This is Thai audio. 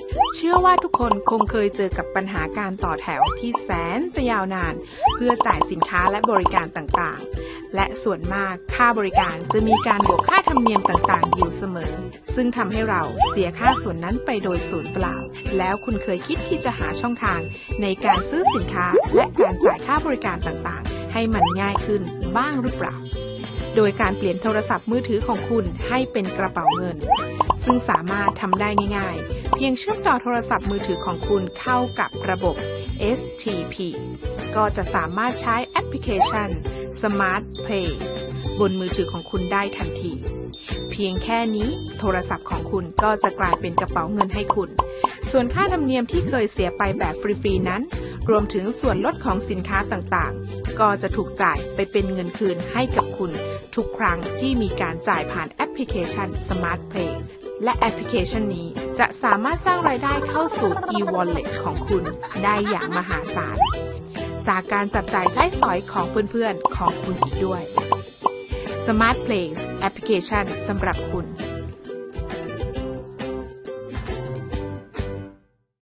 เชื่อว่าทุกคนคงเคยเจอกับปัญหาการต่อแถวที่แสนจะยาวนานเพื่อจ่ายสินค้าและบริการต่างๆและส่วนมากค่าบริการจะมีการบวกค่าธรรมเนียมต่างๆอยู่เสมอซึ่งทำให้เราเสียค่าส่วนนั้นไปโดยสูญเปล่าแล้วคุณเคยคิดที่จะหาช่องทางในการซื้อสินค้าและการจ่ายค่าบริการต่างๆให้มันง่ายขึ้นบ้างหรือเปล่าโดยการเปลี่ยนโทรศัพท์มือถือของคุณให้เป็นกระเป๋าเงินซึ่งสามารถทำได้ง่ายๆเพียงเชื่อมต่อโทรศัพท์มือถือของคุณเข้ากับระบบ STP ก็จะสามารถใช้แอปพลิเคชัน Smart Place บนมือถือของคุณได้ทันทีเพียงแค่นี้โทรศัพท์ของคุณก็จะกลายเป็นกระเป๋าเงินให้คุณส่วนค่าธรรมเนียมที่เคยเสียไปแบบฟรีๆนั้นรวมถึงส่วนลดของสินค้าต่างๆก็จะถูกจ่ายไปเป็นเงินคืนให้กับคุณทุกครั้งที่มีการจ่ายผ่านแอปพลิเคชัน Smart Place และแอปพลิเคชันนี้จะสามารถสร้างรายได้เข้าสู่ e-wallet ของคุณได้อย่างมหาศาลจากการจับจ่ายใช้สอยของเพื่อนๆของคุณอีกด้วย Smart Place แอปพลิเคชันสำหรับคุณ